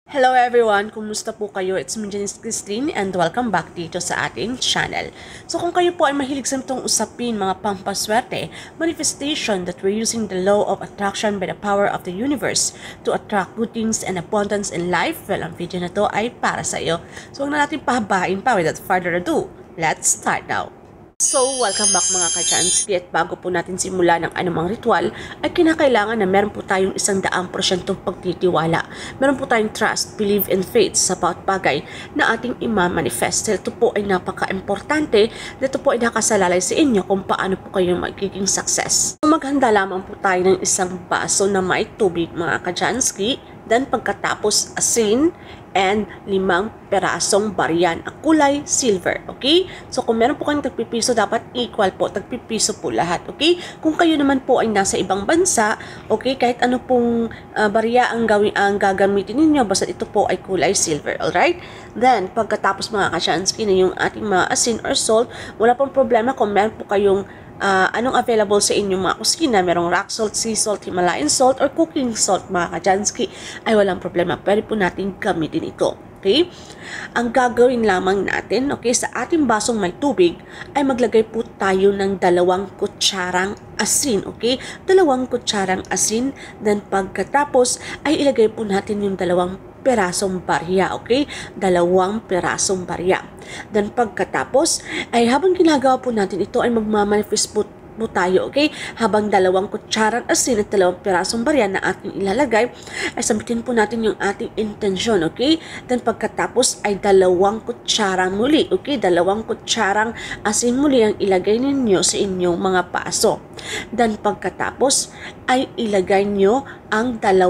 Hello everyone! Kumusta po kayo? It's me, Janice Crislin, and welcome back dito sa ating channel. So kung kayo po ay mahilig sa itong usapin, mga pampaswerte, manifestation that we're using the law of attraction by the power of the universe to attract good things and abundance in life, well, ang video na to ay para sa iyo. So huwag na natin pahabain pa. Without further ado, let's start now. So, welcome back mga ka-Chansky, at bago po natin simula ng anumang ritual, ay kinakailangan na meron po tayong 100% pagtitiwala. Meron po tayong trust, believe, and faith sa bawat bagay na ating ima-manifest. Ito po ay napaka-importante, dito po ay nakasalalay sa inyo kung paano po kayo magiging success. Maghanda lamang po tayo ng isang baso na may tubig mga ka-Chansky, then pagkatapos asin, and 5 perasong barya ang kulay silver, okay? So kung meron po kayong tagpipiso, dapat equal po, tagpipiso po lahat, okay? Kung kayo naman po ay nasa ibang bansa, okay, kahit ano pong barya ang gagamitin ninyo, basta ito po ay kulay silver, alright? Then pagkatapos mga ka-Chansky na yung ating mga asin or salt, wala pong problema kung meron po kayong anong available sa inyong mga kusina, merong rock salt, sea salt, Himalayan salt, or cooking salt mga ka-Chansky, ay walang problema. Pwede po natin gamitin ito. Okay? Ang gagawin lamang natin, okay, sa ating basong may tubig, ay maglagay po tayo ng 2 kutsarang asin, okay? 2 kutsarang asin, then pagkatapos ay ilagay po natin yung 2 perasong barya, okay? 2 perasong barya. Then pagkatapos ay habang ginagawa po natin ito ay magmamanifest po tayo, okay? Habang 2 kutsarang asin at 2 perasong barya na ating ilalagay, ay sabitin po natin yung ating intensyon, okay? Then pagkatapos ay 2 kutsarang muli, okay? 2 kutsarang asin muli ang ilagay ninyo sa inyong mga paso. Then pagkatapos ay ilagay nyo ang 2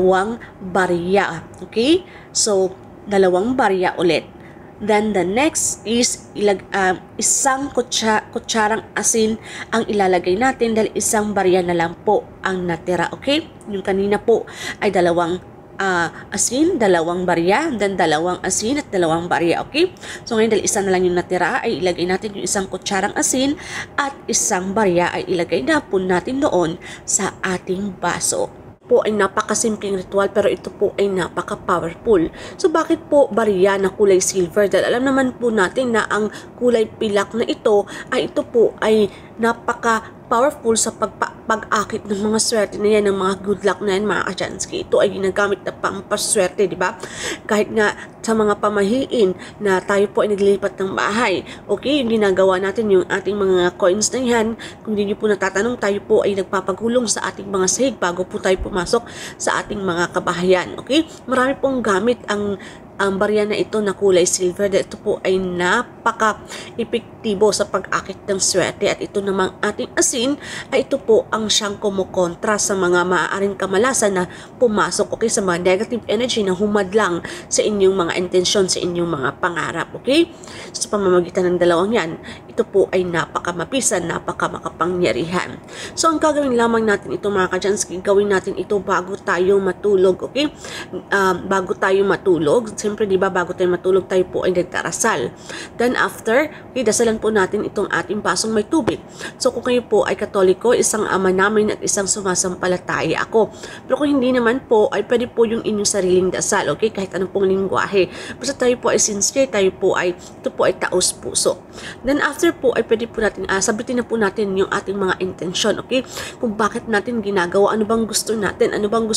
barya, okay? So 2 barya ulit. Then the next is 1 kutsarang asin ang ilalagay natin dahil 1 barya na lang po ang natira, okay? Yung kanina po ay 2 asin, 2 barya, then 2 asin at 2 barya, okay? So ngayon dahil 1 na lang yung natira, ay ilagay natin yung 1 kutsarang asin at 1 barya ay ilagay na po natin doon sa ating baso. Po ay napakasimpleng ritual, pero ito po ay napaka-powerful. So bakit po barya na kulay silver? Dahil alam naman po natin na ang kulay pilak na ito po ay napaka-powerful sa pag-akit ng mga swerte na yan, ng mga good luck na yan mga ka-Chansky. Ito ay ginagamit na pampaswerte, di ba? Kahit nga sa mga pamahiin na tayo po ay naglilipat ng bahay, okay, yung ginagawa natin yung ating mga coins na yan, kung hindi nyo po natatanong, tayo po ay nagpapagulong sa ating mga sahig bago po tayo pumasok sa ating mga kabahayan, okay? Marami pong gamit ang barya na ito na kulay silver, dahil ito po ay napaka-epektibo sa pag-akit ng swerte. At ito namang ating asin ay ito po ang siyang kumukontra sa mga maaaring kamalasan na pumasok, okay, sa mga negative energy na humadlang sa inyong mga intensyon, sa inyong mga pangarap, okay? So, sa pamamagitan ng dalawang yan, ito po ay napaka-mapisan, napaka-makapangyarihan. So, ang gagawin lamang natin ito mga ka-Chansky, gawin natin ito bago tayo matulog, okay? Bago tayo matulog, siyempre di ba bago tayo matulog tayo po ay nagdarasal. Then after, okay, dasalan po natin itong ating basong may tubig. So kung kayo po ay Katoliko, isang ama namin at isang sumasampalataya ako. Pero kung hindi naman po, ay pwede po yung inyong sariling dasal, okay? Kahit anong pong lingwahe. Basta tayo po ay sincere, ito po ay taos puso. Then after po, ay pwede po natin, sabitin na po natin yung ating mga intensyon, okay? Kung bakit natin ginagawa, ano bang gusto natin,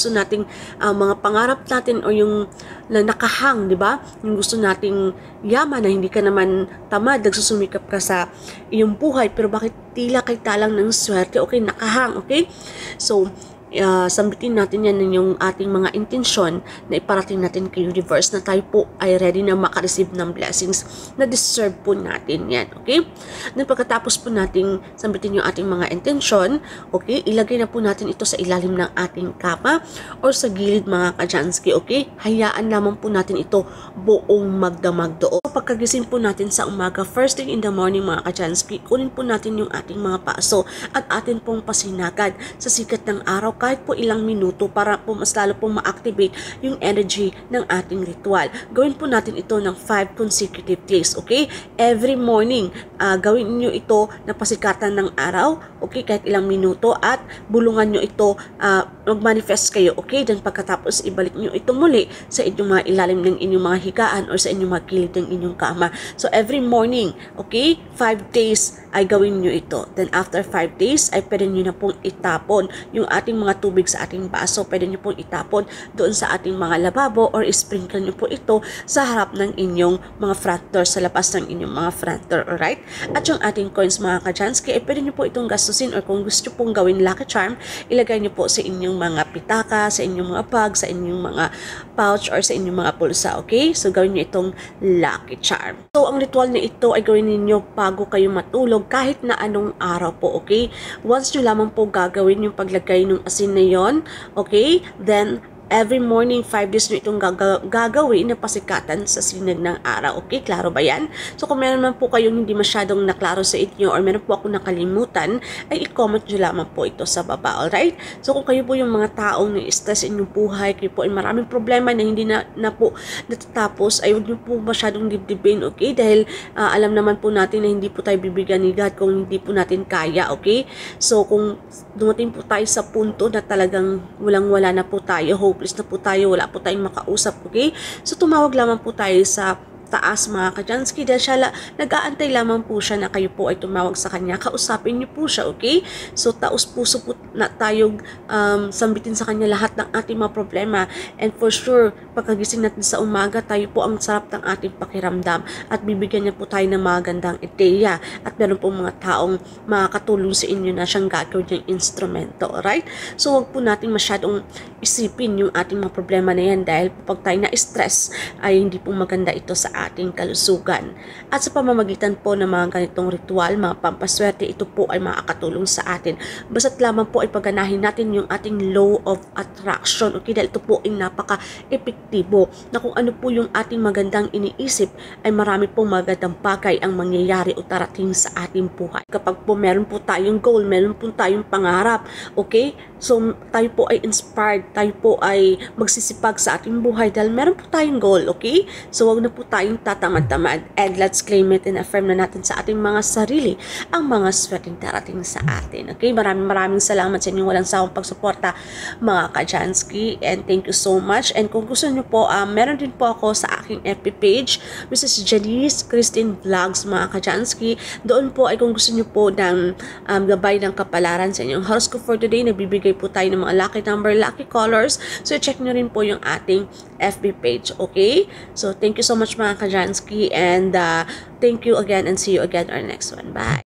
mga pangarap natin, o yung nakahang, di ba? Yung gusto nating yaman, na hindi ka naman tamad, nagsusumikap ka sa iyong buhay, pero bakit tila kay talang ng swerte, okay, nakahang, okay? So, sambitin natin yan yung ating mga intensyon na iparating natin kay universe na tayo po ay ready na makareceive ng blessings na deserve po natin yan, okay? Then pagkatapos po nating sambitin yung ating mga intensyon, okay, ilagay na po natin ito sa ilalim ng ating kama or sa gilid mga ka-Chansky, okay? Hayaan lamang po natin ito buong magdamag doon. So, pagkagising po natin sa umaga, first thing in the morning mga ka-Chansky, kunin po natin yung ating mga paso at atin pong pasinagad sa sikat ng araw kahit po ilang minuto para po mas lalo po ma-activate yung energy ng ating ritual. Gawin po natin ito ng 5 consecutive days, okay? Every morning, gawin niyo ito na pasikatan ng araw, okay? Kahit ilang minuto at bulungan niyo ito, mag-manifest kayo, okay? Then pagkatapos ibalik niyo ito muli sa inyong mga ilalim ng inyong mga higaan or sa inyong mga gilid ng inyong kama. So every morning, okay? 5 days ay gawin niyo ito. Then after 5 days ay pwede niyo na pong itapon yung ating mga tubig sa ating baso. Pwede niyo pong itapon doon sa ating mga lababo or sprinkle niyo po ito sa harap ng inyong mga front door, sa labas ng inyong mga front door, alright? At yung ating coins mga kajansky ay pwede niyo po itong gastusin or kung gusto pong gawin lucky charm, ilagay niyo po sa inyong mga pitaka, sa inyong mga bag, sa inyong mga pouch or sa inyong mga pulsa, okay? So gawin niyo itong lucky charm. So ang ritual na ito ay gawin niyo bago kayo matulog kahit na anong araw po, okay? Once nyo lamang po gagawin yung paglagay ng asin na yon, okay? Then every morning, 5 days nyo itong gagawin na pasikatan sa sinag ng araw. Okay, klaro ba yan? So kung meron man po kayong hindi masyadong naklaro sa inyo or meron po ako nakalimutan, ay i-comment nyo lamang po ito sa baba, alright? So kung kayo po yung mga taong na-stress inyong buhay, kayo po ay maraming problema na hindi na po natatapos, ay huwag nyo po masyadong dibdibin, okay? Dahil alam naman po natin na hindi po tayo bibigyan ni God kung hindi po natin kaya, okay? So kung dumating po tayo sa punto na talagang walang-wala na po tayo, hopeless na po tayo, wala po tayong makausap, okay? So, tumawag lamang po tayo sa taas mga kajansky dahil siya nag-aantay lamang po siya na kayo po ay tumawag sa kanya. Kausapin niyo po siya, okay? So, taos puso po na tayong sambitin sa kanya lahat ng ating mga problema. And for sure, pagkagising natin sa umaga, tayo po ang sarap ng ating pakiramdam at bibigyan niya po tayo ng mga gandang ideya at meron po mga taong makakatulong sa inyo na siyang gagawin yung instrumento, alright? So, wag po natin masyadong isipin yung ating mga problema na yan dahil pag tayo na-stress ay hindi po maganda ito sa ating kalusugan. At sa pamamagitan po ng mga ganitong ritual, mga pampaswerte, ito po ay makakatulong sa atin. Basta't lamang po ay pagganahin natin yung ating law of attraction. Okay, dahil ito po ay napaka-epektibo na kung ano po yung ating magandang iniisip ay marami pong magandang bagay ang mangyayari o tarating sa ating buhay. Kapag po meron po tayong goal, meron po tayong pangarap, okay? So, tayo po ay inspired, tayo po ay magsisipag sa ating buhay dahil meron po tayong goal, okay? So, wag na po tayong tatamad-tamad and let's claim it and affirm na natin sa ating mga sarili ang mga swerteng darating sa atin, okay? Maraming salamat sa inyong walang sawang pagsuporta mga kajansky and thank you so much. And kung gusto nyo po, meron din po ako sa aking FB page, Mrs. Janice Christine Vlogs mga kajansky. Doon po ay kung gusto nyo po ng gabay ng kapalaran sa inyong horoscope for today, nagbibigay po tayo ng mga lucky number, lucky colors. So, check nyo rin po yung ating FB page, okay? So, thank you so much mga kajansky and thank you again and see you again our next one. Bye!